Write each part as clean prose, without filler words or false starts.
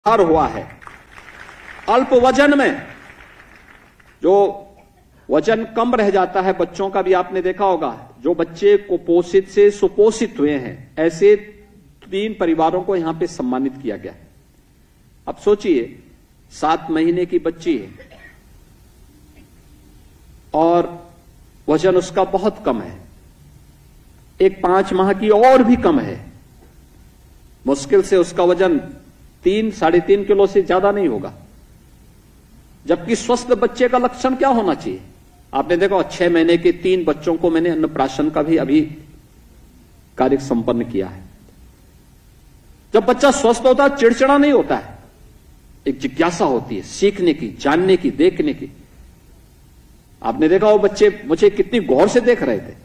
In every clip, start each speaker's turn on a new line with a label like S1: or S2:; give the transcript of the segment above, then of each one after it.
S1: हुआ है। अल्प वजन में जो वजन कम रह जाता है बच्चों का, भी आपने देखा होगा, जो बच्चे कुपोषित से सुपोषित हुए हैं, ऐसे 3 परिवारों को यहां पे सम्मानित किया गया। अब सोचिए 7 महीने की बच्ची है और वजन उसका बहुत कम है, एक 5 माह की और भी कम है, मुश्किल से उसका वजन 3-3.5 किलो से ज्यादा नहीं होगा। जबकि स्वस्थ बच्चे का लक्षण क्या होना चाहिए? आपने देखा 6 महीने के 3 बच्चों को मैंने अन्नप्राशन का भी अभी कार्य संपन्न किया है। जब बच्चा स्वस्थ होता है चिड़चिड़ा नहीं होता है, एक जिज्ञासा होती है सीखने की, जानने की, देखने की। आपने देखा वो बच्चे मुझे कितनी गौर से देख रहे थे,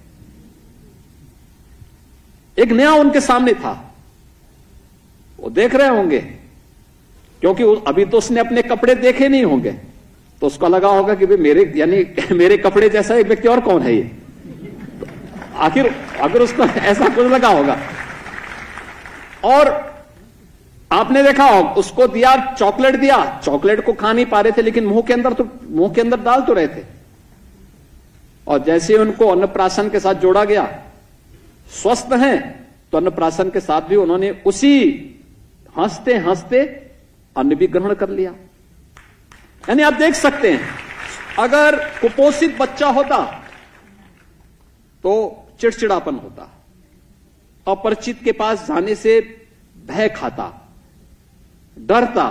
S1: एक नया उनके सामने था, वो देख रहे होंगे क्योंकि अभी तो उसने अपने कपड़े देखे नहीं होंगे, तो उसको लगा होगा कि भाई मेरे यानी मेरे कपड़े जैसा एक व्यक्ति और कौन है ये, तो आखिर अगर उसको ऐसा कुछ लगा होगा। और आपने देखा होगा उसको दिया, चॉकलेट दिया, चॉकलेट को खा नहीं पा रहे थे लेकिन मुंह के अंदर डाल तो रहे थे। और जैसे उनको अन्नप्राशन के साथ जोड़ा गया, स्वस्थ हैं तो अन्नप्राशन के साथ भी उन्होंने उसी हंसते हंसते अन्न भी ग्रहण कर लिया। यानी आप देख सकते हैं अगर कुपोषित बच्चा होता तो चिड़चिड़ापन होता, अपरिचित के पास जाने से भय खाता, डरता,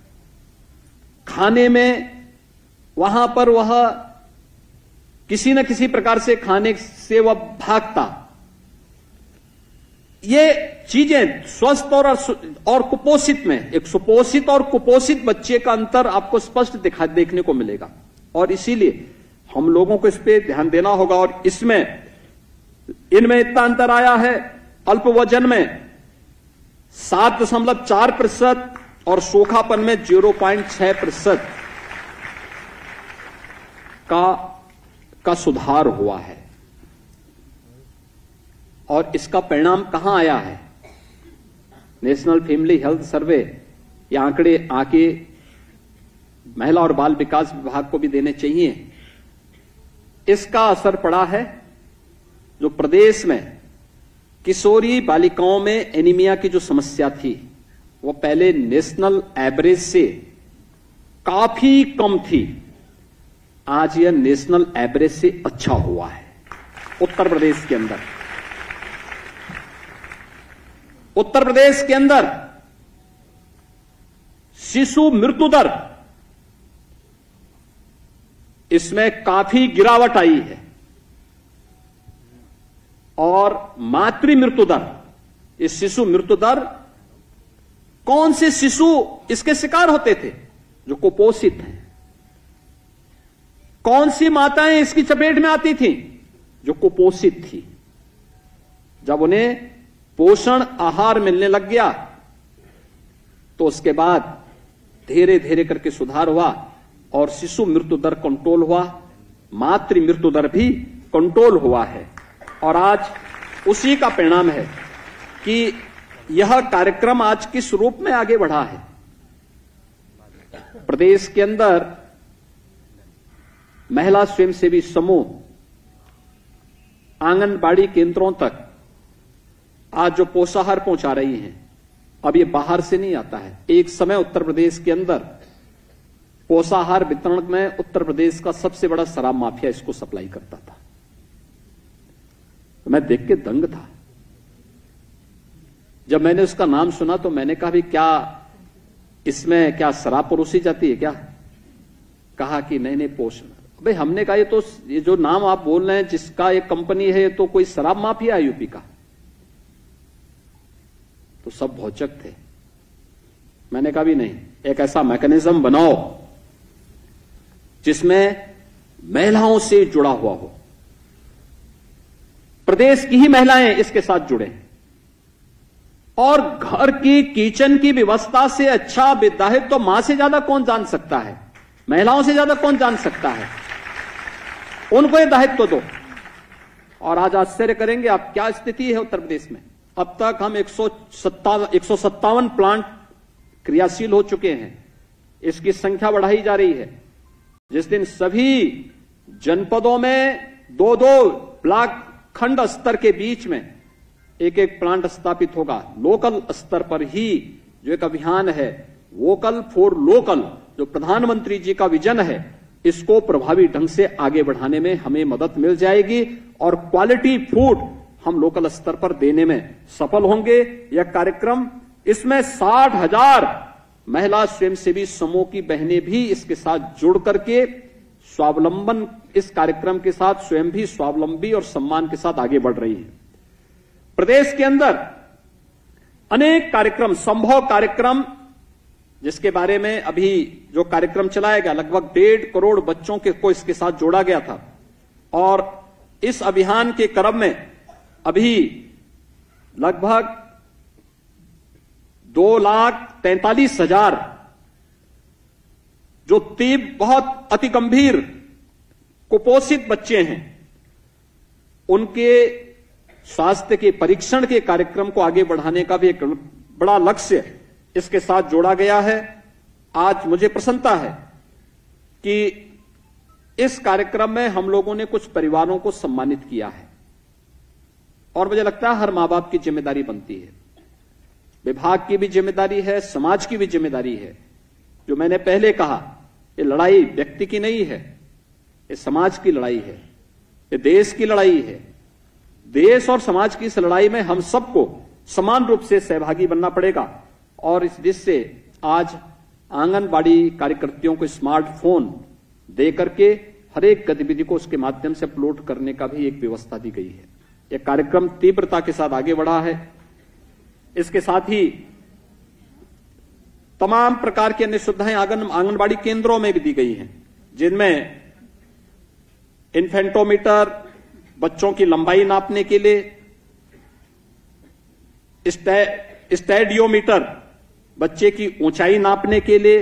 S1: खाने में वहां पर वह किसी न किसी प्रकार से खाने से वह भागता। ये चीजें स्वस्थ और कुपोषित में, एक सुपोषित और कुपोषित बच्चे का अंतर आपको स्पष्ट देखने को मिलेगा। और इसीलिए हम लोगों को इस पे ध्यान देना होगा। और इनमें इतना अंतर आया है, अल्प वजन में 7.4% और सोखापन में 0.6% का सुधार हुआ है। और इसका परिणाम कहां आया है? नेशनल फैमिली हेल्थ सर्वे, ये आंकड़े आके महिला और बाल विकास विभाग को भी देने चाहिए। इसका असर पड़ा है जो प्रदेश में किशोरी बालिकाओं में एनीमिया की जो समस्या थी, वो पहले नेशनल एवरेज से काफी कम थी, आज यह नेशनल एवरेज से अच्छा हुआ है। उत्तर प्रदेश के अंदर शिशु मृत्यु दर, इसमें काफी गिरावट आई है। और मातृ मृत्यु दर, इस शिशु मृत्यु दर, कौन से शिशु इसके शिकार होते थे? जो कुपोषित हैं। कौन सी माताएं इसकी चपेट में आती थीं? जो कुपोषित थी। जब उन्हें पोषण आहार मिलने लग गया तो उसके बाद धीरे धीरे करके सुधार हुआ और शिशु मृत्यु दर कंट्रोल हुआ, मातृ मृत्यु दर भी कंट्रोल हुआ है। और आज उसी का परिणाम है कि यह कार्यक्रम आज किस रूप में आगे बढ़ा है। प्रदेश के अंदर महिला स्वयंसेवी समूह आंगनबाड़ी केंद्रों तक आज जो पोषाहार पहुंचा रही हैं, अब ये बाहर से नहीं आता है। एक समय उत्तर प्रदेश के अंदर पोषाहार वितरण में उत्तर प्रदेश का सबसे बड़ा शराब माफिया इसको सप्लाई करता था। तो मैं देख के दंग था। जब मैंने उसका नाम सुना तो मैंने कहा भी क्या इसमें क्या शराब परोसी जाती है क्या? कहा कि नहीं पोषण। भाई हमने कहा ये जो नाम आप बोल रहे हैं जिसका एक कंपनी है, ये तो कोई शराब माफिया है यूपी का। तो सब भौचक थे। मैंने कहा भी नहीं, एक ऐसा मैकेनिज्म बनाओ जिसमें महिलाओं से जुड़ा हुआ हो, प्रदेश की ही महिलाएं इसके साथ जुड़े, और घर की किचन की व्यवस्था से अच्छा विधायक तो मां से ज्यादा कौन जान सकता है, महिलाओं से ज्यादा कौन जान सकता है। उनको यह दायित्व दो। और आज आश्चर्य करेंगे आप, क्या स्थिति है उत्तर प्रदेश में। अब तक हम 157 प्लांट क्रियाशील हो चुके हैं, इसकी संख्या बढ़ाई जा रही है। जिस दिन सभी जनपदों में 2-2 ब्लॉक खंड स्तर के बीच में एक एक प्लांट स्थापित होगा, लोकल स्तर पर ही जो एक अभियान है वोकल फॉर लोकल, जो प्रधानमंत्री जी का विजन है, इसको प्रभावी ढंग से आगे बढ़ाने में हमें मदद मिल जाएगी और क्वालिटी फूड हम लोकल स्तर पर देने में सफल होंगे। यह कार्यक्रम, इसमें 60,000 महिला स्वयंसेवी समूह की बहनें भी इसके साथ जुड़ करके स्वावलंबन, इस कार्यक्रम के साथ स्वयं भी स्वावलंबी और सम्मान के साथ आगे बढ़ रही है। प्रदेश के अंदर अनेक कार्यक्रम, संभव कार्यक्रम, जिसके बारे में अभी जो कार्यक्रम चलाया गया, लगभग 1.5 करोड़ बच्चों को इसके साथ जोड़ा गया था और इस अभियान के क्रम में अभी लगभग 2,43,000 जो बहुत अति गंभीर कुपोषित बच्चे हैं, उनके स्वास्थ्य के परीक्षण के कार्यक्रम को आगे बढ़ाने का भी एक बड़ा लक्ष्य इसके साथ जोड़ा गया है। आज मुझे प्रसन्नता है कि इस कार्यक्रम में हम लोगों ने कुछ परिवारों को सम्मानित किया है और मुझे लगता है हर मां बाप की जिम्मेदारी बनती है, विभाग की भी जिम्मेदारी है, समाज की भी जिम्मेदारी है। जो मैंने पहले कहा, ये लड़ाई व्यक्ति की नहीं है, ये समाज की लड़ाई है, ये देश की लड़ाई है। देश और समाज की इस लड़ाई में हम सबको समान रूप से सहभागी बनना पड़ेगा और इस दृष्टि से आज आंगनबाड़ी कार्यकर्तियों को स्मार्टफोन दे करके हर एक गतिविधि को उसके माध्यम से अपलोड करने का भी एक व्यवस्था दी गई है। यह कार्यक्रम तीव्रता के साथ आगे बढ़ा है। इसके साथ ही तमाम प्रकार की अन्य सुविधाएं आंगनबाड़ी केंद्रों में भी दी गई हैं, जिनमें इन्फेंटोमीटर बच्चों की लंबाई नापने के लिए, स्टैडियोमीटर बच्चे की ऊंचाई नापने के लिए,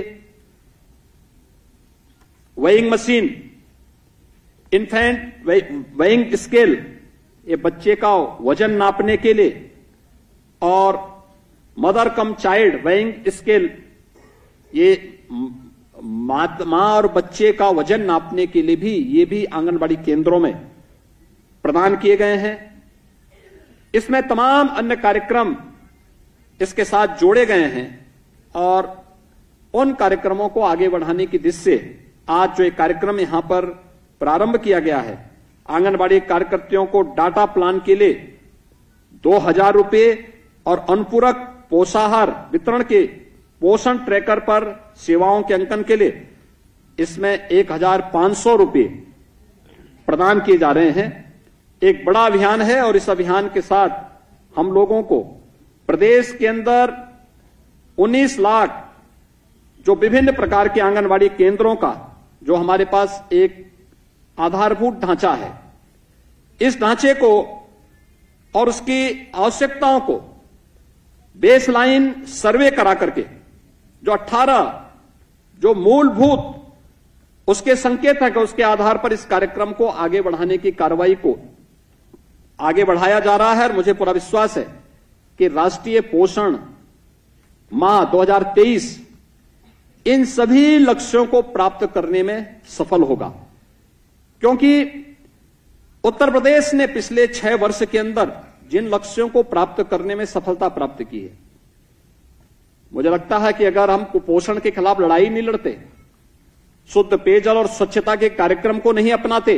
S1: weighing machine, infant weighing scale, ये बच्चे का वजन नापने के लिए, और mother cum child weighing scale, ये मां और बच्चे का वजन नापने के लिए भी, ये भी आंगनबाड़ी केंद्रों में प्रदान किए गए हैं। इसमें तमाम अन्य कार्यक्रम इसके साथ जोड़े गए हैं और उन कार्यक्रमों को आगे बढ़ाने की दिशा से आज जो एक कार्यक्रम यहां पर प्रारंभ किया गया है, आंगनबाड़ी कार्यकर्तियों को डाटा प्लान के लिए 2,000 रुपए और अनुपूरक पोषाहार वितरण के पोषण ट्रैकर पर सेवाओं के अंकन के लिए इसमें 1,500 रुपए प्रदान किए जा रहे हैं। एक बड़ा अभियान है और इस अभियान के साथ हम लोगों को प्रदेश के अंदर 19 लाख जो विभिन्न प्रकार के आंगनबाड़ी केंद्रों का जो हमारे पास एक आधारभूत ढांचा है, इस ढांचे को और उसकी आवश्यकताओं को बेसलाइन सर्वे करा करके जो 18 जो मूलभूत उसके संकेत है कि उसके आधार पर इस कार्यक्रम को आगे बढ़ाने की कार्रवाई को आगे बढ़ाया जा रहा है। और मुझे पूरा विश्वास है कि राष्ट्रीय पोषण माह 2023 इन सभी लक्ष्यों को प्राप्त करने में सफल होगा, क्योंकि उत्तर प्रदेश ने पिछले 6 वर्ष के अंदर जिन लक्ष्यों को प्राप्त करने में सफलता प्राप्त की है, मुझे लगता है कि अगर हम कुपोषण के खिलाफ लड़ाई नहीं लड़ते, शुद्ध पेयजल और स्वच्छता के कार्यक्रम को नहीं अपनाते,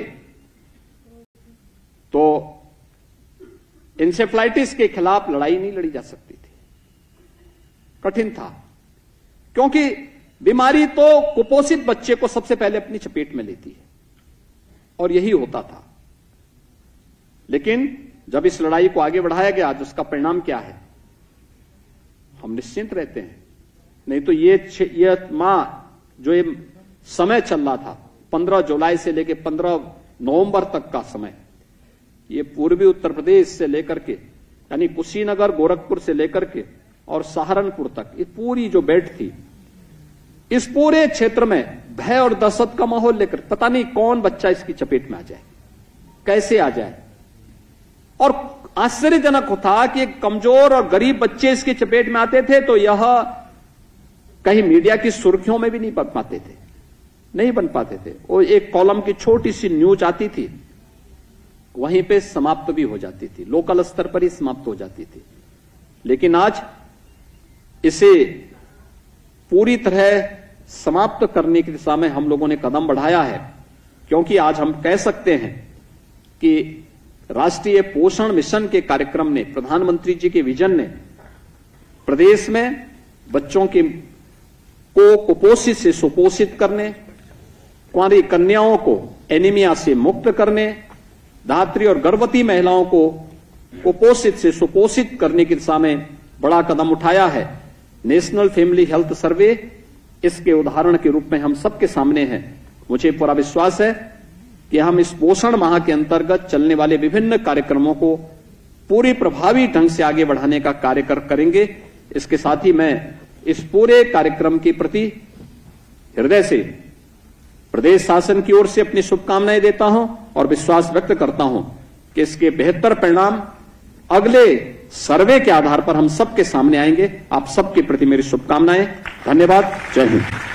S1: तो इंसेफ्लाइटिस के खिलाफ लड़ाई नहीं लड़ी जा सकती थी। कठिन था, क्योंकि बीमारी तो कुपोषित बच्चे को सबसे पहले अपनी चपेट में लेती है और यही होता था। लेकिन जब इस लड़ाई को आगे बढ़ाया गया, आज उसका परिणाम क्या है, हम निश्चिंत रहते हैं। नहीं तो ये माह जो ये समय चल रहा था 15 जुलाई से लेकर 15 नवंबर तक का समय, ये पूर्वी उत्तर प्रदेश से लेकर के यानी कुशीनगर, गोरखपुर से लेकर के और सहारनपुर तक, ये पूरी जो बेल्ट थी, इस पूरे क्षेत्र में भय और दहशत का माहौल लेकर पता नहीं कौन बच्चा इसकी चपेट में आ जाए, कैसे आ जाए। और आश्चर्यजनक था कि कमजोर और गरीब बच्चे इसकी चपेट में आते थे तो यह कहीं मीडिया की सुर्खियों में भी नहीं बन पाते थे, नहीं बन पाते थे। वो एक कॉलम की छोटी सी न्यूज आती थी, वहीं पे समाप्त भी हो जाती थी, लोकल स्तर पर ही समाप्त हो जाती थी। लेकिन आज इसे पूरी तरह समाप्त करने की दिशा में हम लोगों ने कदम बढ़ाया है, क्योंकि आज हम कह सकते हैं कि राष्ट्रीय पोषण मिशन के कार्यक्रम ने, प्रधानमंत्री जी के विजन ने प्रदेश में बच्चों को कुपोषित से सुपोषित करने, कुंवारी कन्याओं को एनीमिया से मुक्त करने, धात्री और गर्भवती महिलाओं को कुपोषित से सुपोषित करने की दिशा में बड़ा कदम उठाया है। नेशनल फैमिली हेल्थ सर्वे इसके उदाहरण के रूप में हम सबके सामने है। मुझे पूरा विश्वास है कि हम इस पोषण माह के अंतर्गत चलने वाले विभिन्न कार्यक्रमों को पूरी प्रभावी ढंग से आगे बढ़ाने का कार्य करेंगे। इसके साथ ही मैं इस पूरे कार्यक्रम के प्रति हृदय से प्रदेश शासन की ओर से अपनी शुभकामनाएं देता हूं और विश्वास व्यक्त करता हूं कि इसके बेहतर परिणाम अगले सर्वे के आधार पर हम सबके सामने आएंगे। आप सबके प्रति मेरी शुभकामनाएं। धन्यवाद। जय हिंद।